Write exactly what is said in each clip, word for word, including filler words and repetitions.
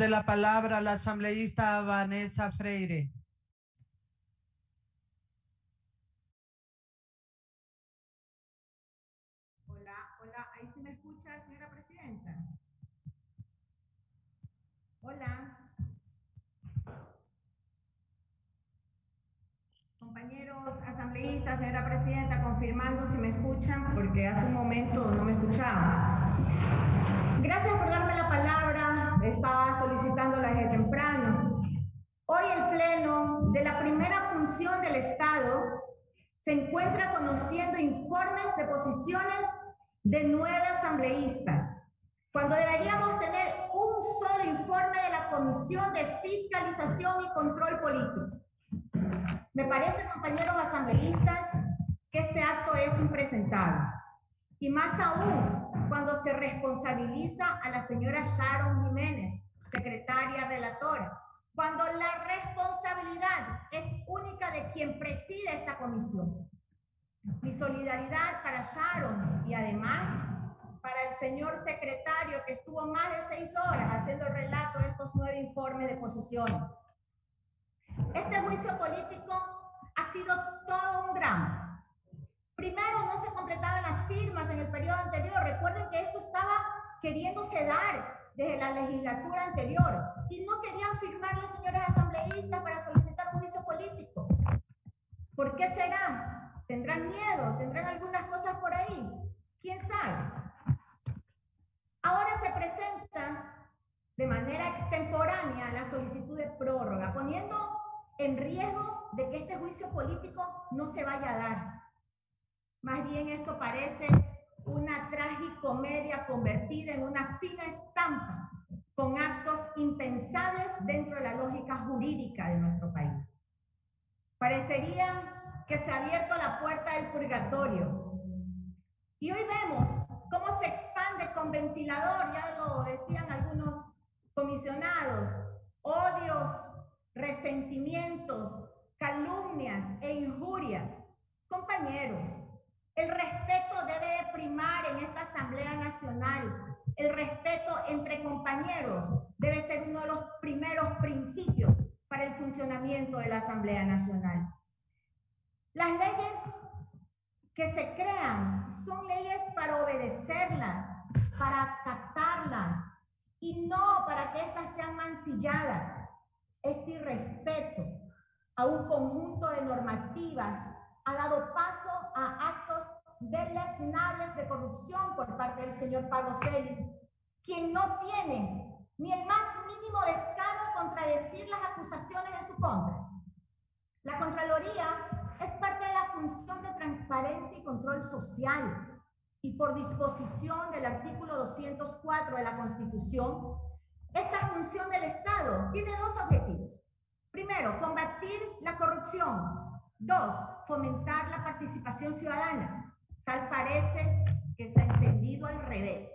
de la palabra a la asambleísta Vanessa Freire. Hola, hola, ¿ahí sí me escucha, señora presidenta? Hola. Compañeros asambleístas, señora presidenta, confirmando si me escuchan, porque hace un momento no me escuchaban. Gracias por darme la palabra, estaba solicitándola desde temprano. Hoy el Pleno de la primera función del Estado se encuentra conociendo informes de posiciones de nueve asambleístas, cuando deberíamos tener un solo informe de la Comisión de Fiscalización y Control Político. Me parece, compañeros asambleístas, que este acto es impresentable. Y más aún, cuando se responsabiliza a la señora Sharon Jiménez, secretaria relatora, cuando la responsabilidad es única de quien preside esta comisión. Mi solidaridad para Sharon y además para el señor secretario que estuvo más de seis horas haciendo el relato de estos nueve informes de posiciones. Este juicio político ha sido todo un drama. Primero, no se completaban las firmas en el periodo anterior. Recuerden que esto estaba queriéndose dar desde la legislatura anterior y no querían firmar los señores asambleístas para solicitar un juicio político. ¿Por qué será? ¿Tendrán miedo? ¿Tendrán algunas cosas por ahí? ¿Quién sabe? Ahora se presenta de manera extemporánea la solicitud de prórroga, poniendo en riesgo de que este juicio político no se vaya a dar. Más bien esto parece una tragicomedia convertida en una fina estampa con actos impensables dentro de la lógica jurídica de nuestro país. Parecería que se ha abierto la puerta del purgatorio. Y hoy vemos cómo se expande con ventilador, ya lo decían algunos comisionados, odios, resentimientos, calumnias e injurias. Compañeros, el respeto debe de primar en esta Asamblea Nacional. El respeto entre compañeros debe ser uno de los primeros principios para el funcionamiento de la Asamblea Nacional. Las leyes que se crean son leyes para obedecerlas, para acatarlas y no para que éstas sean mancilladas. Este irrespeto a un conjunto de normativas ha dado paso a actos deleznables de corrupción por parte del señor Pagoselli, quien no tiene ni el más mínimo descaro de contradecir las acusaciones en su contra. La Contraloría es parte de la función de transparencia y control social y por disposición del artículo doscientos cuatro de la Constitución, esta función del Estado tiene dos objetivos. Primero, combatir la corrupción. Dos, fomentar la participación ciudadana. Tal parece que se ha entendido al revés.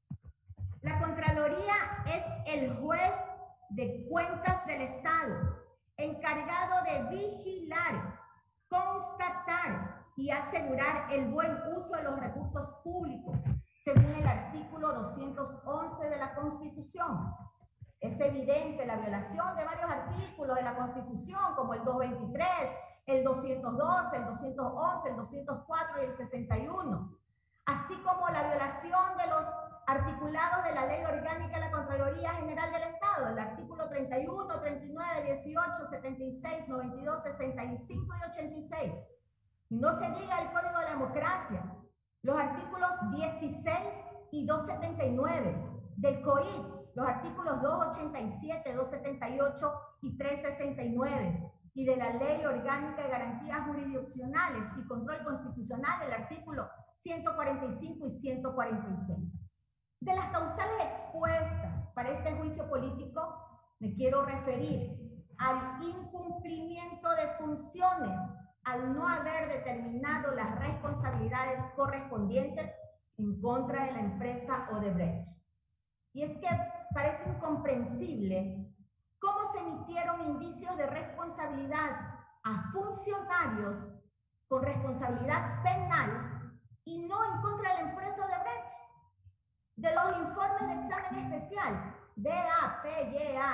La Contraloría es el juez de cuentas del Estado, encargado de vigilar, constatar y asegurar el buen uso de los recursos públicos, según el artículo doscientos once de la Constitución. Es evidente la violación de varios artículos de la Constitución, como el doscientos veintitrés, el doscientos doce, el doscientos once, el doscientos cuatro y el sesenta y uno, así como la violación de los articulados de la Ley Orgánica de la Contraloría General del Estado, el artículo treinta y uno, treinta y nueve, dieciocho, setenta y seis, noventa y dos, sesenta y cinco y ochenta y seis. Y no se diga el Código de la Democracia, los artículos dieciséis y doscientos setenta y nueve del C O I D, los artículos doscientos ochenta y siete, doscientos setenta y ocho y trescientos sesenta y nueve, y de la Ley Orgánica de Garantías Jurisdiccionales y Control Constitucional, el artículo ciento cuarenta y cinco y ciento cuarenta y seis. De las causales expuestas para este juicio político, me quiero referir al incumplimiento de funciones, al no haber determinado las responsabilidades correspondientes en contra de la empresa Odebrecht. Y es que parece incomprensible cómo se emitieron indicios de responsabilidad a funcionarios con responsabilidad penal y no en contra de la empresa Odebrecht. De los informes de examen especial, D A, P, Y, A,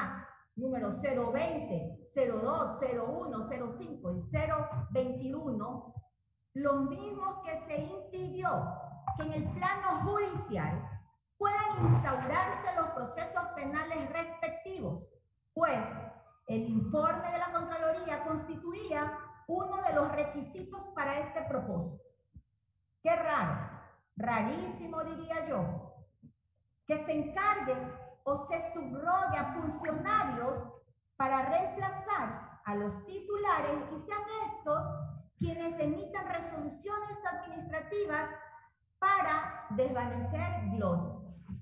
número cero veinte, cero dos, cero uno, cero cinco y cero veintiuno, lo mismo que se impidió que en el plano judicial puedan instaurarse los procesos penales respectivos, pues el informe de la Contraloría constituía uno de los requisitos para este propósito. Qué raro, rarísimo diría yo, que se encarguen o se subrogue a funcionarios para reemplazar a los titulares y sean estos quienes emitan resoluciones administrativas para desvanecer glosas.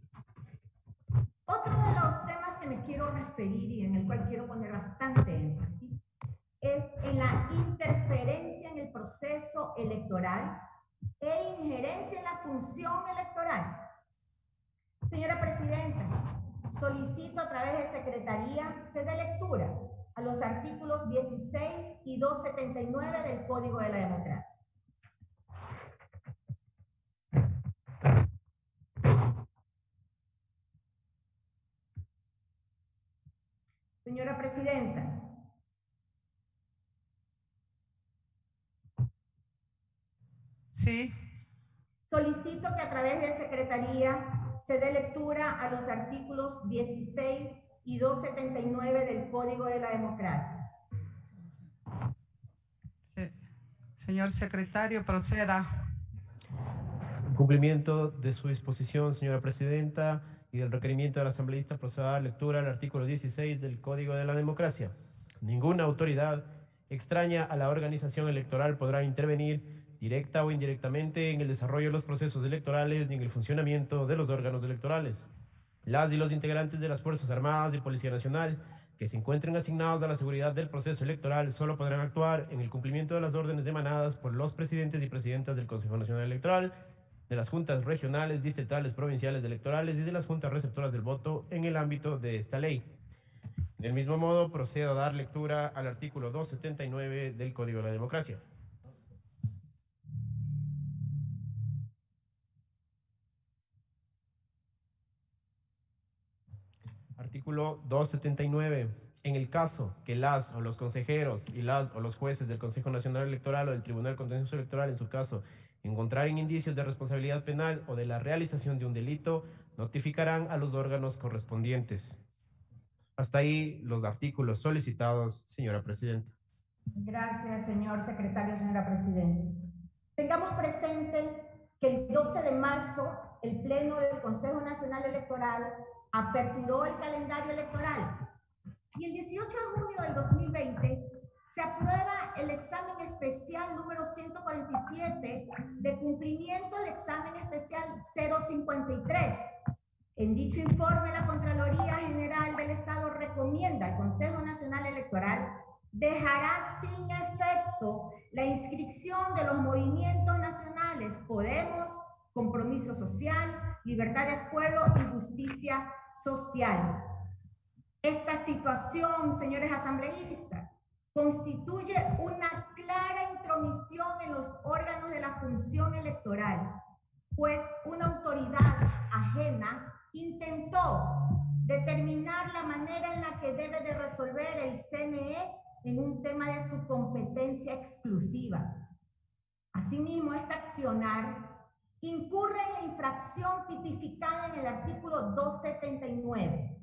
Otro de los temas que me quiero referir y en el cual quiero poner bastante énfasis es en la interferencia en el proceso electoral e injerencia en la función electoral. Señora Presidenta, solicito a través de Secretaría se dé lectura a los artículos dieciséis y doscientos setenta y nueve del Código de la Democracia. Señora Presidenta. Sí. Solicito que a través de Secretaría se dé lectura a los artículos dieciséis y doscientos setenta y nueve del Código de la Democracia. Sí. Señor secretario, proceda. En cumplimiento de su disposición, señora Presidenta, y del requerimiento del asambleísta, proceda a dar lectura al artículo dieciséis del Código de la Democracia. Ninguna autoridad extraña a la organización electoral podrá intervenir directa o indirectamente en el desarrollo de los procesos electorales ni en el funcionamiento de los órganos electorales. Las y los integrantes de las Fuerzas Armadas y Policía Nacional que se encuentren asignados a la seguridad del proceso electoral solo podrán actuar en el cumplimiento de las órdenes emanadas por los presidentes y presidentas del Consejo Nacional Electoral, de las juntas regionales, distritales, provinciales electorales y de las juntas receptoras del voto en el ámbito de esta ley. Del mismo modo, procedo a dar lectura al artículo doscientos setenta y nueve del Código de la Democracia. Artículo doscientos setenta y nueve. En el caso que las o los consejeros y las o los jueces del Consejo Nacional Electoral o del Tribunal Contencioso Electoral, en su caso, encontraren indicios de responsabilidad penal o de la realización de un delito, notificarán a los órganos correspondientes. Hasta ahí los artículos solicitados, señora Presidenta. Gracias, señor secretario, señora Presidenta. Tengamos presente que el doce de marzo el Pleno del Consejo Nacional Electoral aperturó el calendario electoral y el dieciocho de junio del dos mil veinte se aprueba el examen especial número ciento cuarenta y siete de cumplimiento del examen especial cero cincuenta y tres. En dicho informe, la Contraloría General del Estado recomienda al Consejo Nacional Electoral dejará sin efecto la inscripción de los movimientos nacionales Podemos, Compromiso Social, Libertades Pueblo y Justicia Social. Esta situación, señores asambleístas, constituye una clara intromisión en los órganos de la función electoral, pues una autoridad ajena intentó determinar la manera en la que debe de resolver el C N E en un tema de su competencia exclusiva. Asimismo, este accionar incurre en la infracción tipificada en el artículo doscientos setenta y nueve.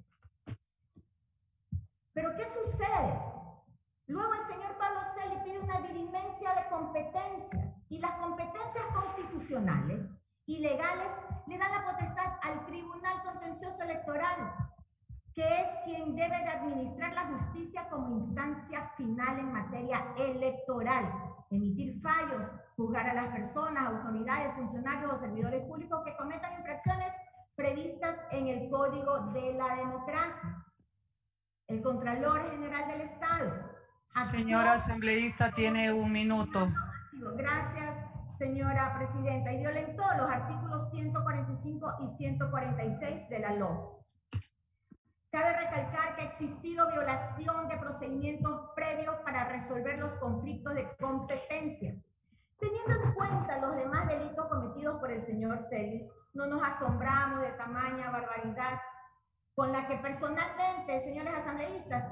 ¿Pero qué sucede? Luego el señor Pablo Celi pide una dirimencia de competencias y las competencias constitucionales y legales le dan la potestad al Tribunal Contencioso Electoral, que es quien debe de administrar la justicia como instancia final en materia electoral, emitir fallos, juzgar a las personas, autoridades, funcionarios o servidores públicos que cometan infracciones previstas en el Código de la Democracia. El Contralor General del Estado. Señora asambleísta, tiene un minuto. Gracias, señora Presidenta. Y violentó los artículos ciento cuarenta y cinco y ciento cuarenta y seis de la L O E. Cabe recalcar que ha existido violación de procedimientos previos para resolver los conflictos de competencia. Teniendo en cuenta los demás delitos cometidos por el señor Celi, no nos asombramos de tamaña barbaridad con la que personalmente, señores asambleístas,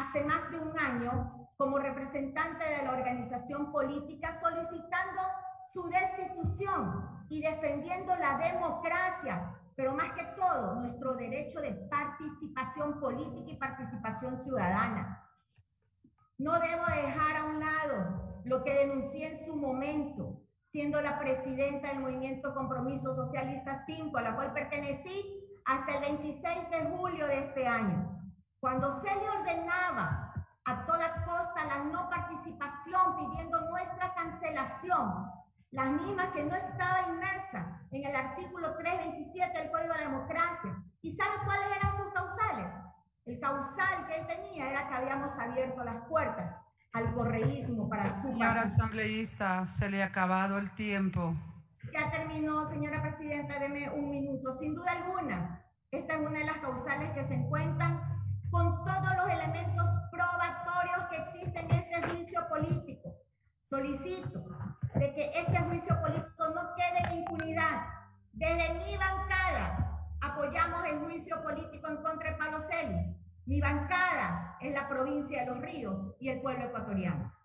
hace más de un año como representante de la organización política solicitando su destitución y defendiendo la democracia, pero más que todo nuestro derecho de participación política y participación ciudadana. No debo dejar a un lado lo que denuncié en su momento, siendo la presidenta del Movimiento Compromiso Socialista cinco, a la cual pertenecí hasta el veintiséis de julio de este año, cuando se le ordenaba a toda costa la no participación, pidiendo nuestra cancelación, la misma que no estaba inmersa en el artículo trescientos veintisiete del Código de la Democracia. ¿Y sabe cuáles eran sus causales? El causal que él tenía era que habíamos abierto las puertas al correísmo para su Señora asambleísta, se le ha acabado el tiempo. Ya terminó, señora presidenta, deme un minuto. Sin duda alguna, esta es una de las causales que se encuentran con todos los elementos probatorios que existen en este juicio político. Solicito de que este juicio político no quede en impunidad. Desde mi bancada apoyamos el juicio político en contra de Palo Selly. Mi bancada es la provincia de Los Ríos y el pueblo ecuatoriano.